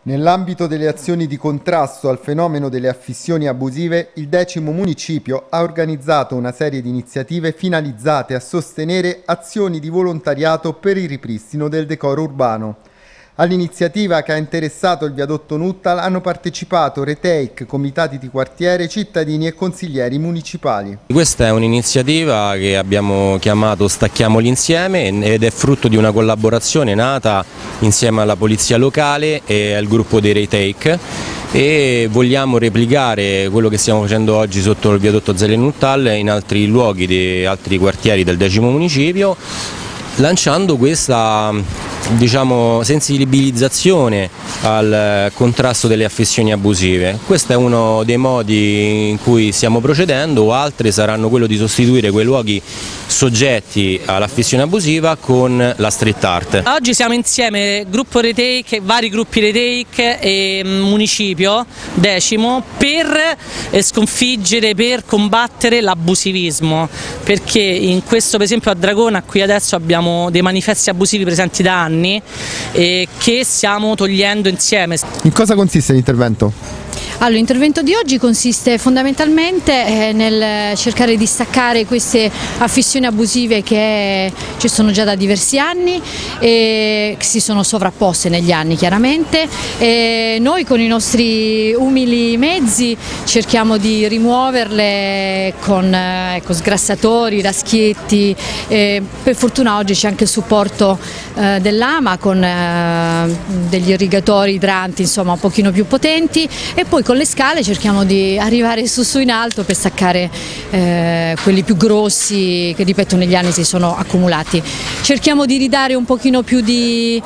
Nell'ambito delle azioni di contrasto al fenomeno delle affissioni abusive, il 10° municipio ha organizzato una serie di iniziative finalizzate a sostenere azioni di volontariato per il ripristino del decoro urbano. All'iniziativa, che ha interessato il viadotto Nuttal, hanno partecipato Retake, comitati di quartiere, cittadini e consiglieri municipali. Questa è un'iniziativa che abbiamo chiamato Stacchiamoli Insieme ed è frutto di una collaborazione nata insieme alla polizia locale e al gruppo dei Retake, e vogliamo replicare quello che stiamo facendo oggi sotto il viadotto Zelia Nuttal in altri luoghi di altri quartieri del 10° municipio, lanciando questa sensibilizzazione al contrasto delle affissioni abusive. Questo è uno dei modi in cui stiamo procedendo, altri saranno quello di sostituire quei luoghi soggetti all'affissione abusiva con la street art. Oggi siamo insieme, gruppo Retake, vari gruppi Retake e municipio 10° per sconfiggere, per combattere l'abusivismo, perché in questo, per esempio a Dragona, qui adesso abbiamo dei manifesti abusivi presenti da anni che stiamo togliendo insieme. In cosa consiste l'intervento? Allora, l'intervento di oggi consiste fondamentalmente nel cercare di staccare queste affissioni abusive che ci sono già da diversi anni e che si sono sovrapposte negli anni, chiaramente. E noi con i nostri umili mezzi cerchiamo di rimuoverle con sgrassatori, raschietti. Per fortuna oggi c'è anche il supporto dell'AMA con degli irrigatori idranti, insomma, un pochino più potenti, e poi con le scale cerchiamo di arrivare su in alto per staccare quelli più grossi che, ripeto, negli anni si sono accumulati. Cerchiamo di ridare un pochino più di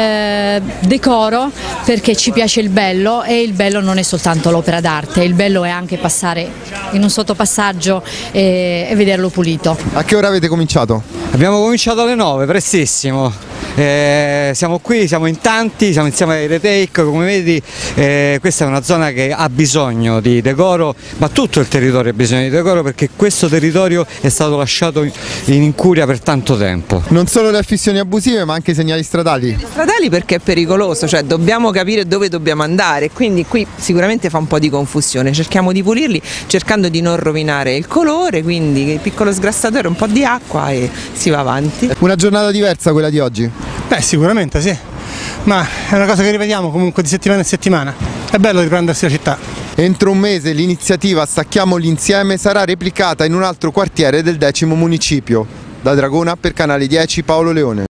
decoro, perché ci piace il bello, e il bello non è soltanto l'opera d'arte, il bello è anche passare in un sottopassaggio e vederlo pulito. A che ora avete cominciato? Abbiamo cominciato alle 9, prestissimo. Siamo qui, siamo in tanti, siamo insieme ai Retake, come vedi. Questa è una zona che ha bisogno di decoro, ma tutto il territorio ha bisogno di decoro, perché questo territorio è stato lasciato in incuria per tanto tempo. Non solo le affissioni abusive, ma anche i segnali stradali. Stradali perché è pericoloso, cioè dobbiamo capire dove dobbiamo andare, quindi qui sicuramente fa un po' di confusione. Cerchiamo di pulirli cercando di non rovinare il colore, quindi il piccolo sgrassatore, un po' di acqua e si va avanti. Una giornata diversa quella di oggi? Beh, sicuramente sì, ma è una cosa che rivediamo comunque di settimana in settimana. È bello riprendersi la città. Entro un mese l'iniziativa Stacchiamoli Insieme sarà replicata in un altro quartiere del 10° municipio. Da Dragona, per Canale 10, Paolo Leone.